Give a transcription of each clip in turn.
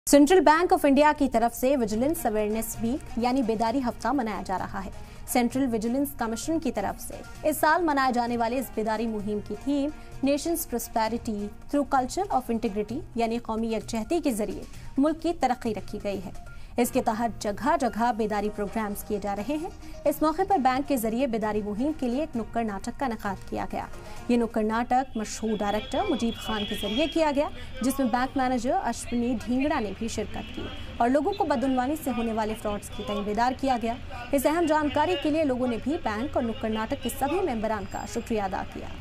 Central bank of India की तरफ से विजिलेंस अवेयरनेस वीक यानी बेदारी हफ्ता मनाया जा रहा है। सेंट्रल विजिलेंस कमीशन की तरफ से इस साल मनाए जाने वाले इस बेदारी मुहिम की theme nations prosperity through culture of integrity यानी कौमी यकजहती के जरिए मुल्क की तरक्की रखी गई है। इसके तहत जगह जगह बेदारी प्रोग्राम्स किए जा रहे हैं। इस मौके पर बैंक के जरिए बेदारी मुहिम के लिए एक नुक्कड़ नाटक का इनेकाद किया गया। ये नुक्कड़ नाटक मशहूर डायरेक्टर मुजीब खान के जरिए किया गया, जिसमें बैंक मैनेजर अश्विनी ढींगड़ा ने भी शिरकत की और लोगों को बदउनवानी से होने वाले फ्रॉड्स की तय बेदार किया गया। इस अहम जानकारी के लिए लोगों ने भी बैंक और नुक्कड़ नाटक के सभी मेंबरान का शुक्रिया अदा किया।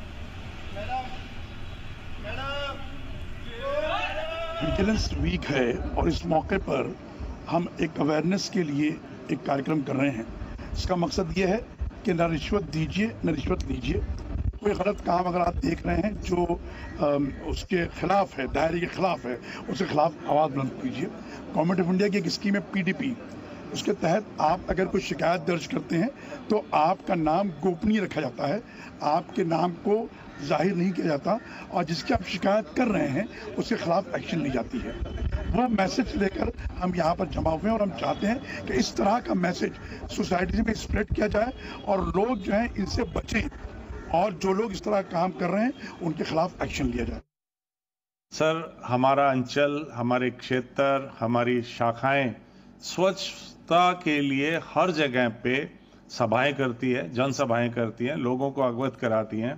विजिलेंस वीक है और इस मौके पर हम एक अवेयरनेस के लिए एक कार्यक्रम कर रहे हैं। इसका मकसद ये है कि न रिश्वत दीजिए न रिश्वत लीजिए। कोई गलत काम अगर आप देख रहे हैं जो उसके खिलाफ है, दायरे के खिलाफ है, उसके खिलाफ आवाज़ बुलंद कीजिए। गवर्नमेंट ऑफ इंडिया की एक स्कीम है PDP, उसके तहत आप अगर कोई शिकायत दर्ज करते हैं तो आपका नाम गोपनीय रखा जाता है, आपके नाम को जाहिर नहीं किया जाता और जिसकी आप शिकायत कर रहे हैं उसके खिलाफ एक्शन ली जाती है। वो मैसेज लेकर हम यहाँ पर जमा हुए हैं और हम चाहते हैं कि इस तरह का मैसेज सोसाइटी में स्प्रेड किया जाए और लोग जो हैं इनसे बचें और जो लोग इस तरह काम कर रहे हैं उनके खिलाफ एक्शन लिया जाए। सर, हमारा अंचल, हमारे क्षेत्र, हमारी शाखाएं स्वच्छता के लिए हर जगह पे सभाएं करती है, जनसभाएं करती हैं, लोगों को अवगत कराती हैं।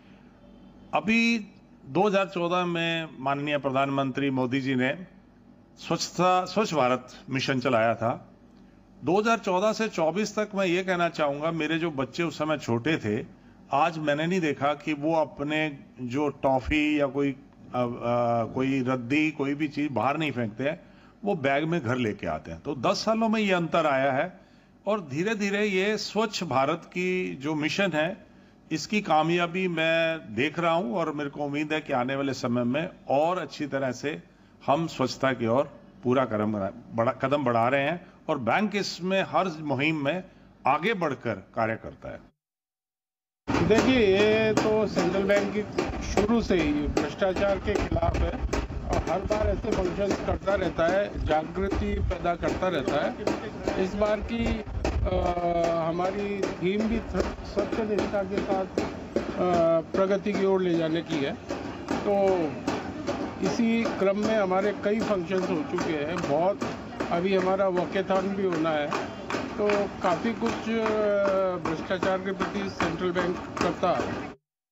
अभी 2014 में माननीय प्रधानमंत्री मोदी जी ने स्वच्छ भारत मिशन चलाया था। 2014 से 24 तक मैं ये कहना चाहूँगा, मेरे जो बच्चे उस समय छोटे थे, आज मैंने नहीं देखा कि वो अपने जो टॉफ़ी या कोई रद्दी कोई भी चीज़ बाहर नहीं फेंकते हैं, वो बैग में घर लेके आते हैं। तो 10 सालों में ये अंतर आया है और धीरे धीरे ये स्वच्छ भारत की जो मिशन है इसकी कामयाबी मैं देख रहा हूं और मेरे को उम्मीद है कि आने वाले समय में और अच्छी तरह से हम स्वच्छता की ओर पूरा कदम बढ़ा रहे हैं और बैंक इसमें हर मुहिम में आगे बढ़कर कार्य करता है। देखिए, ये तो सेंट्रल बैंक की शुरू से ही भ्रष्टाचार के खिलाफ है और हर बार ऐसे फंक्शंस करता रहता है, जागृति पैदा करता रहता है। इस बार की हमारी थीम भी स्वच्छ निष्ठा के साथ प्रगति की ओर ले जाने की है। तो इसी क्रम में हमारे कई फंक्शंस हो चुके हैं, बहुत अभी हमारा वॉकेथॉन भी होना है। तो काफ़ी कुछ भ्रष्टाचार के प्रति सेंट्रल बैंक करता है।